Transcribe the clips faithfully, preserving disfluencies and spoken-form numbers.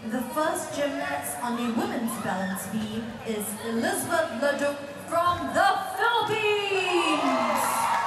The first gymnast on the women's balance beam is Elizabeth Leduc from the Philippines.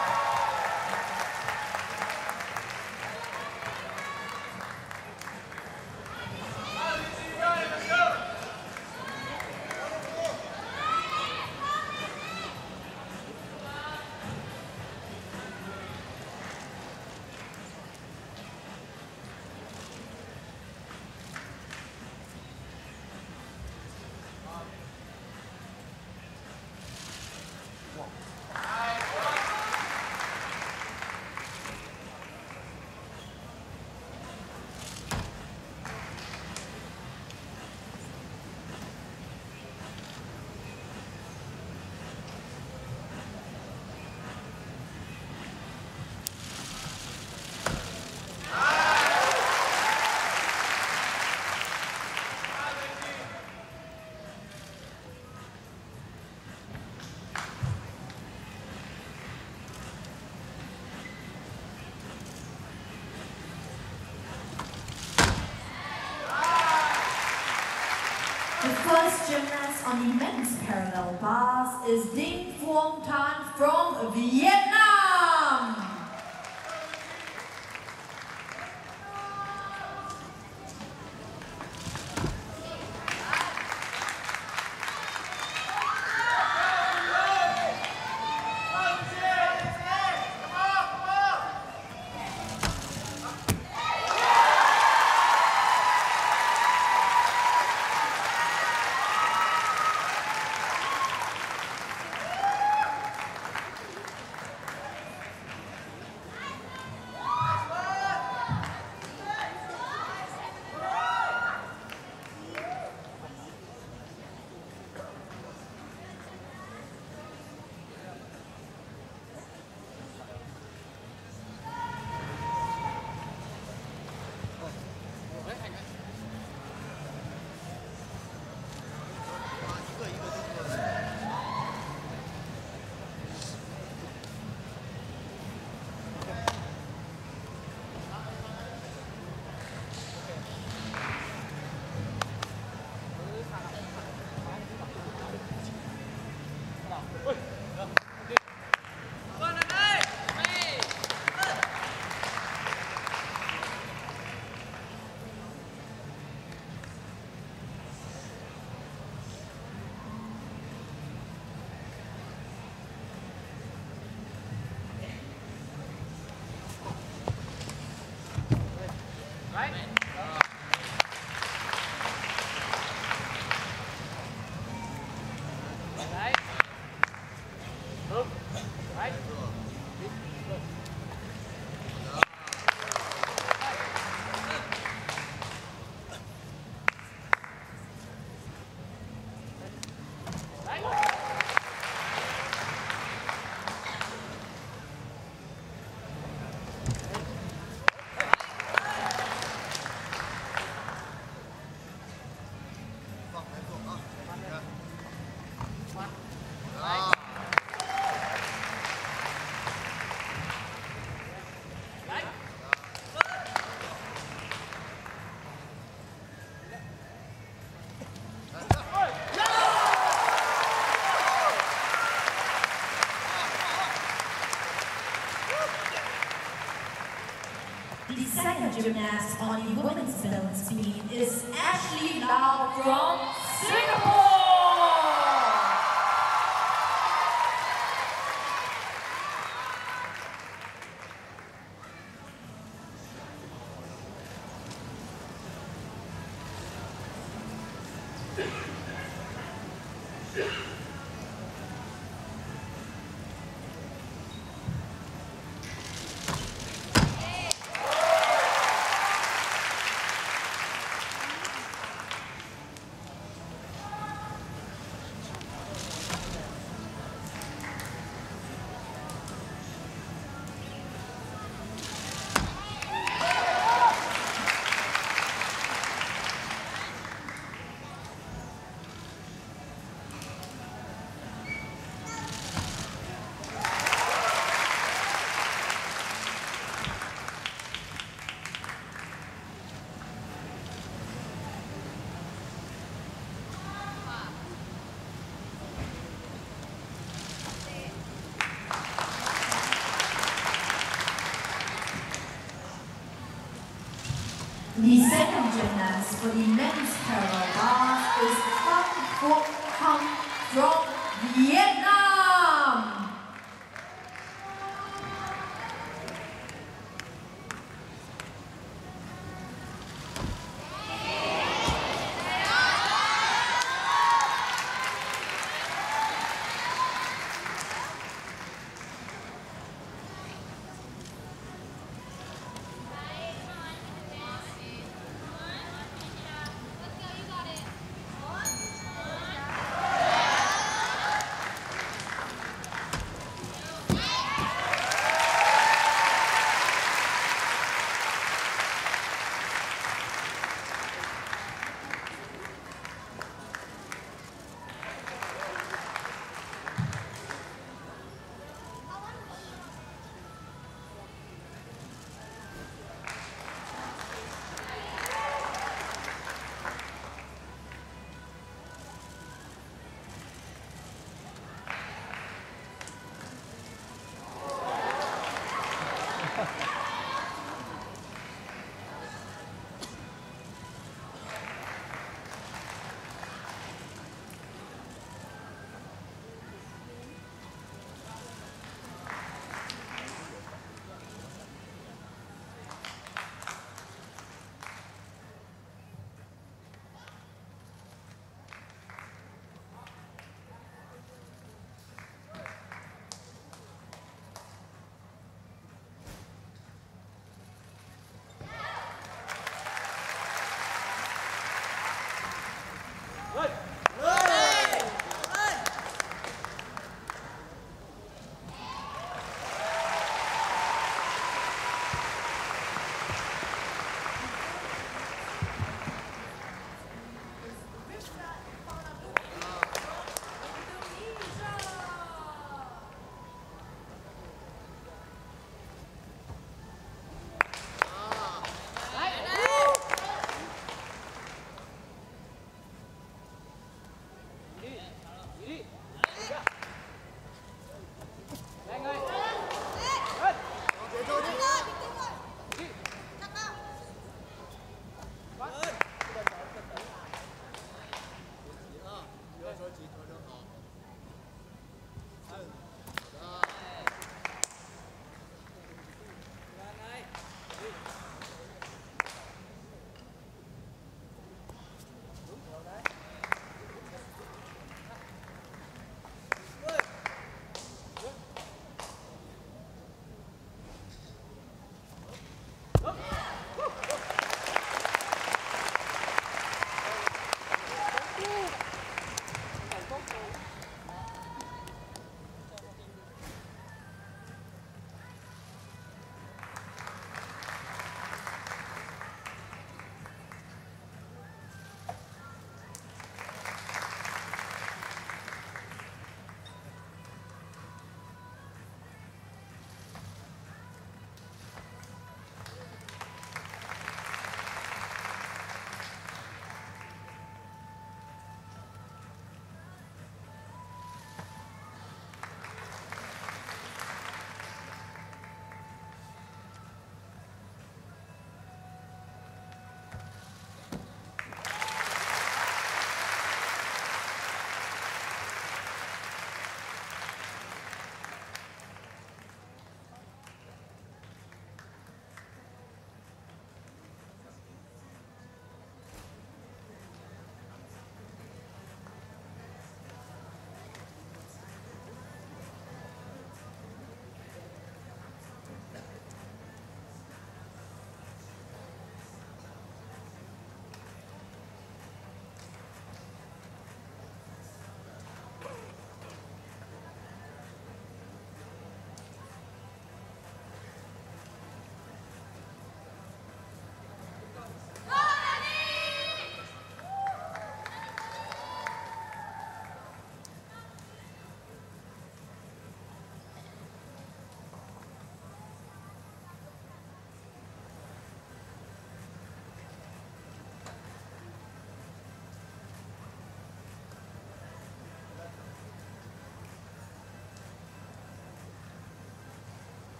The first gymnast on the men's parallel bars is Ding Phuong Tan from Vietnam. The second gymnast on the women's balance beam is Ashley Lau from Singapore. second gymnast for the men's parallel bars is Pham Phuoc Hang from Vietnam.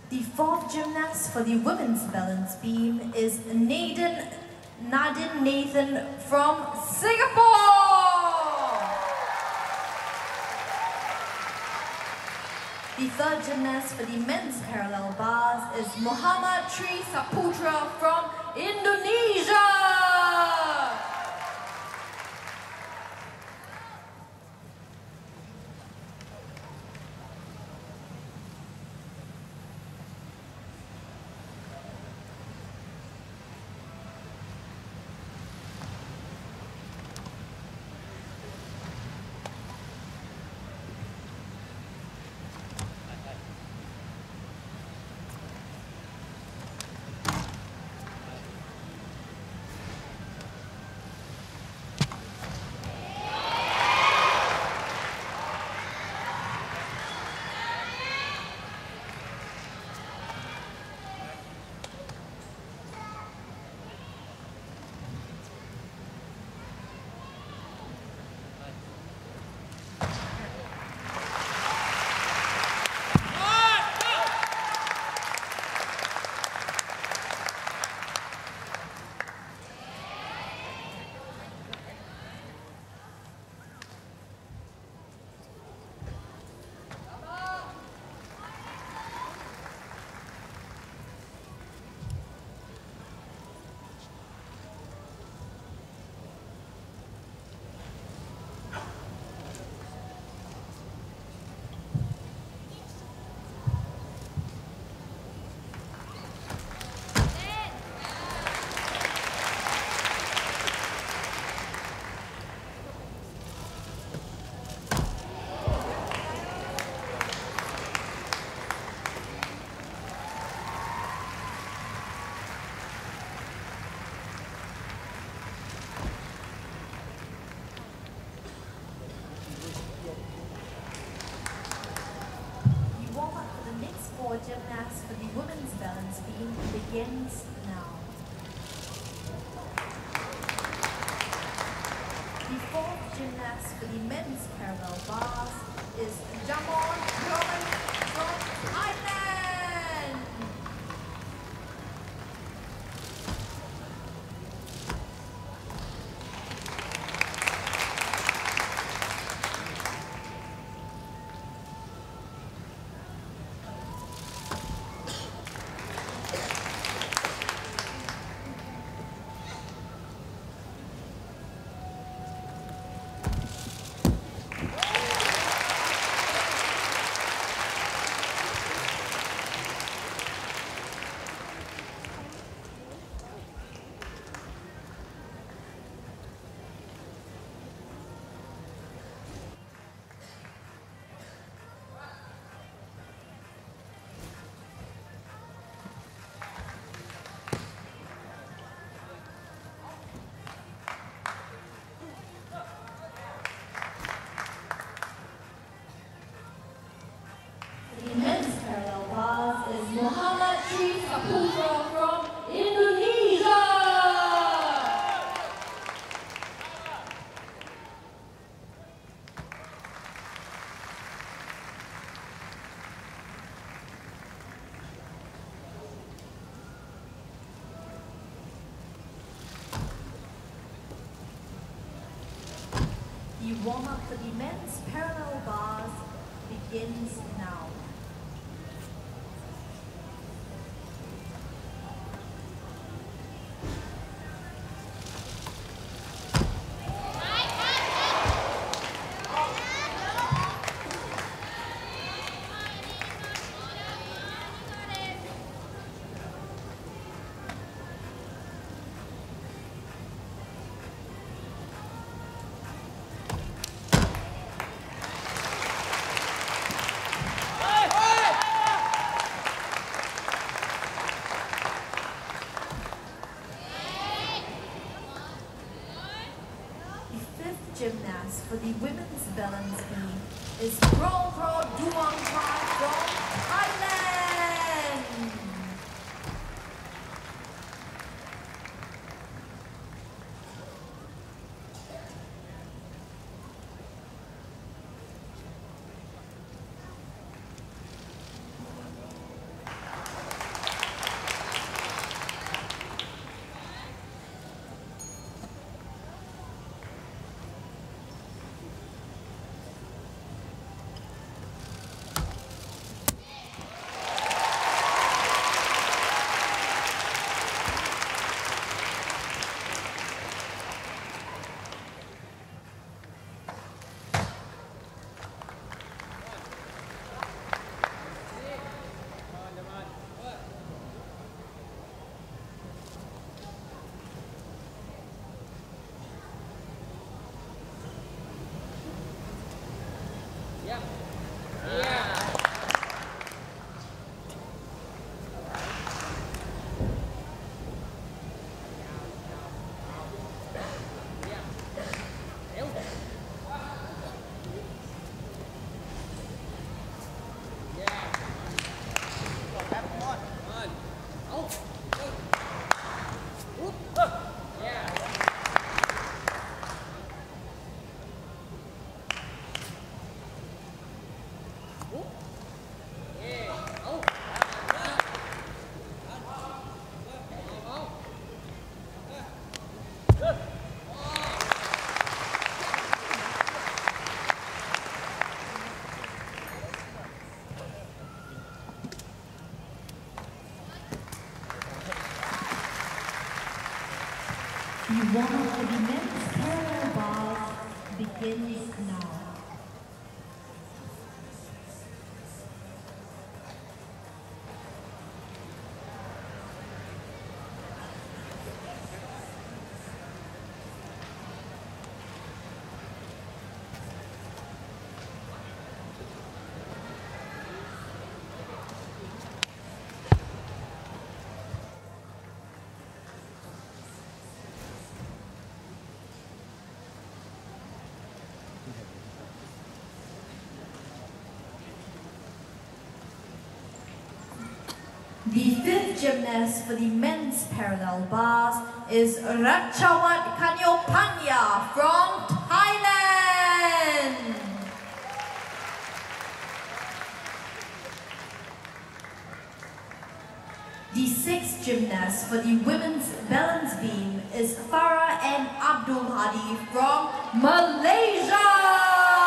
The fourth gymnast for the women's balance beam is Nadine, Nadine Nathan from Singapore. The third gymnast for the men's parallel bars is Muhammad Tri Saputra from Indonesia. Gymnasts for the women's balance beam begins now. The fourth gymnast for the men's parallel bars is Jamon Roman from Thailand. Muhammad Tri Saputra from Indonesia. The warm-up for the men's parallel bars begins now. Gymnast for the women's balance beam is Pro Pro Duong Thai from Thailand. The one for the men's parallel bars begins now. The fifth gymnast for the men's parallel bars is Ratchawat Kanyopanya from Thailand. The sixth gymnast for the women's balance beam is Farah and Abdul Hadi from Malaysia.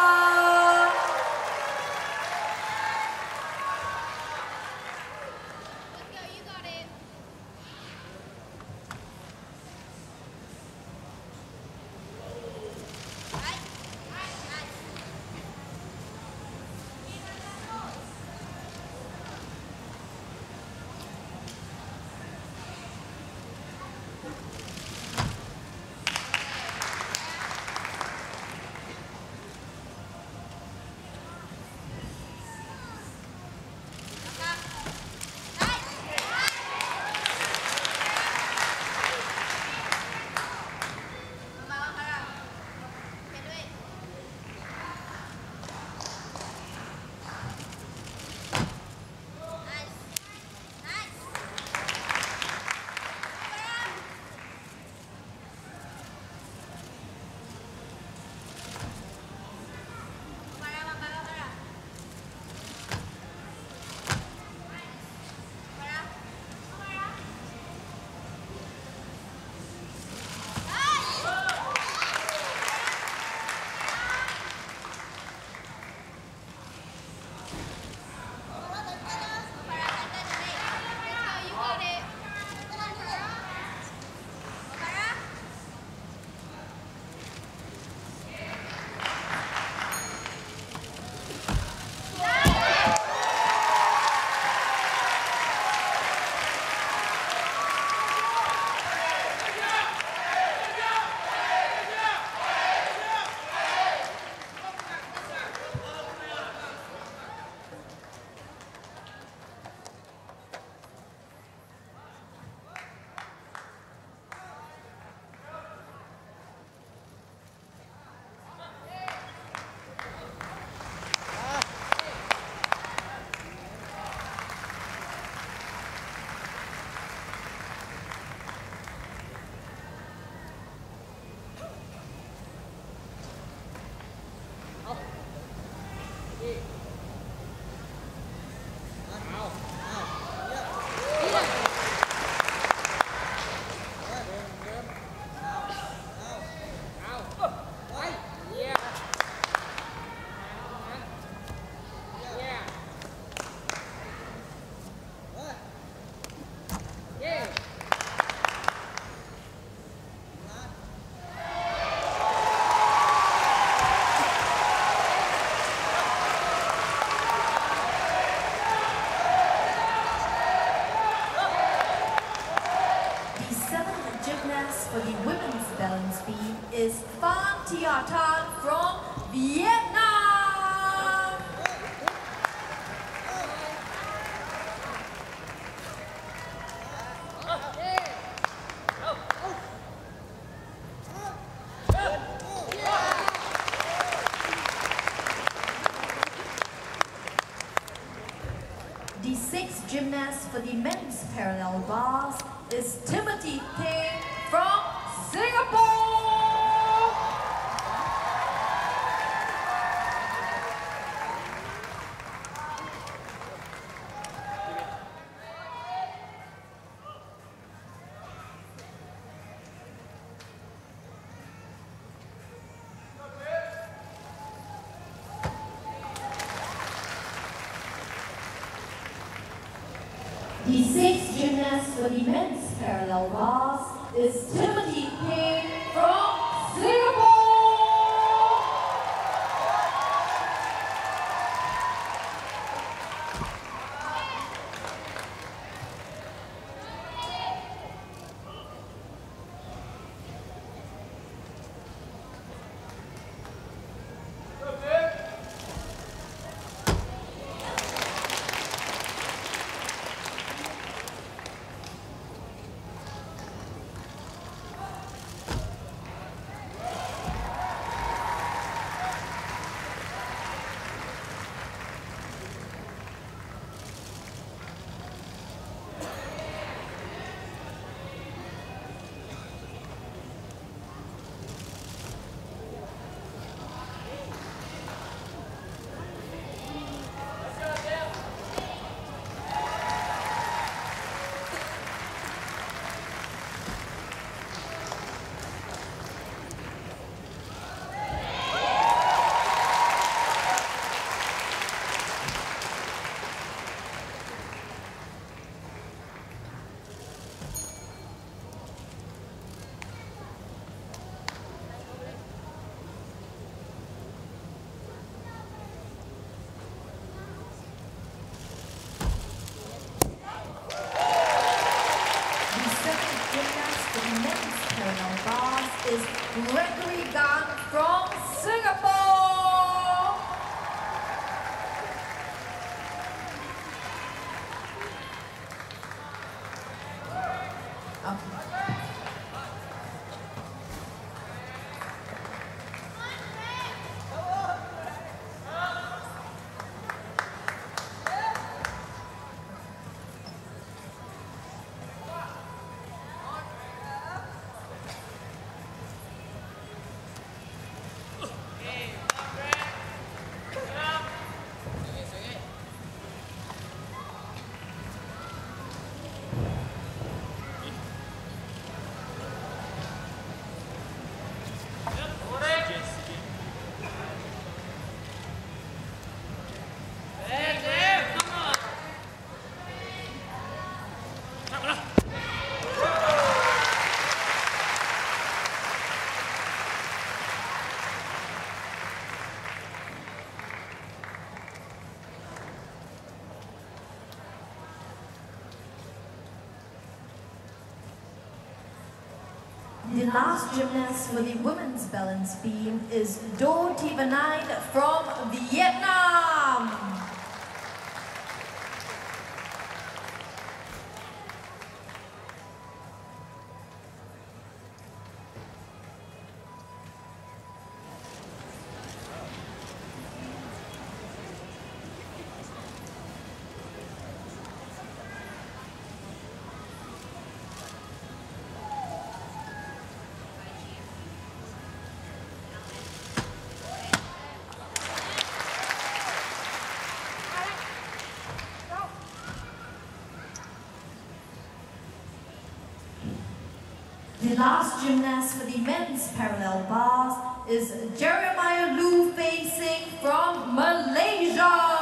For the women's balance beam is Phan Thia Tan from Vietnam. The sixth gymnast for the men's parallel bars is Timothy Theng from Singapore. The sixth gymnast for the men's parallel bars is Timothy King from Singapore. Is Gregory Gunn from Singapore. Okay. The last gymnast for the women's balance beam is Do Tivanine from Vietnam. The last gymnast for the men's parallel bars is Jeremiah Lu Fei Sing from Malaysia.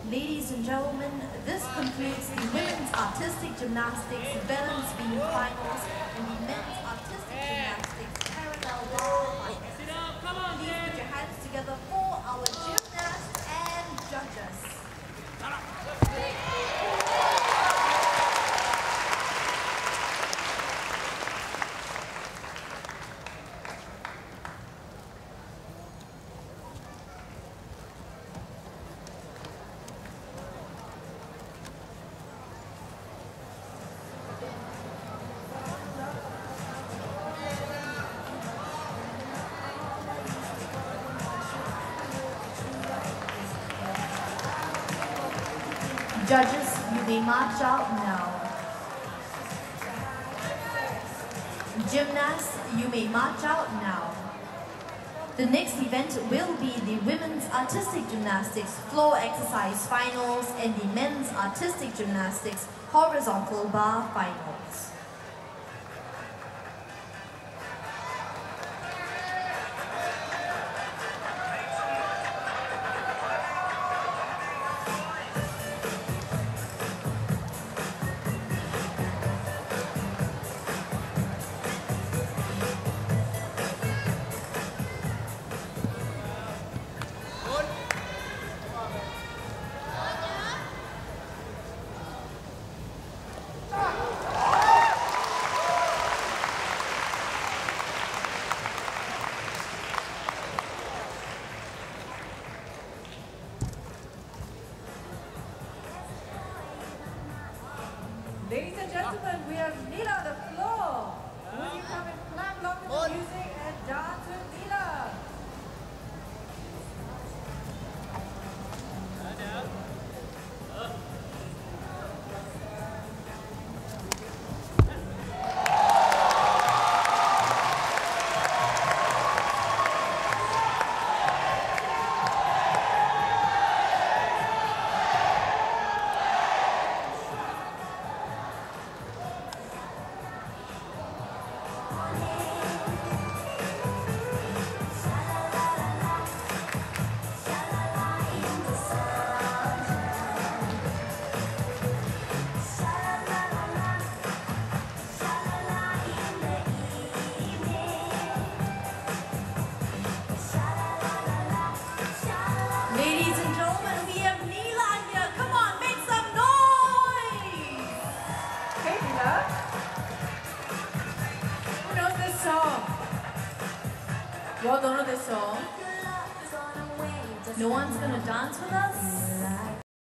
Ladies and gentlemen, this concludes the women's artistic gymnastics balance beam finals and the men's artistic gymnastics parallel bar finals. Please put your hands together for our gymnasts and judges. Judges, you may march out now. Gymnasts, you may march out now. The next event will be the women's artistic gymnastics floor exercise finals and the men's artistic gymnastics horizontal bar finals. Ladies and gentlemen, we have Neela on the floor. Will you come and clap along to the music and dance with Neela? Ladies and gentlemen, we have Neela here. Come on, make some noise! Hey Neela. Who knows this song? You all don't know this song? No one's gonna dance with us?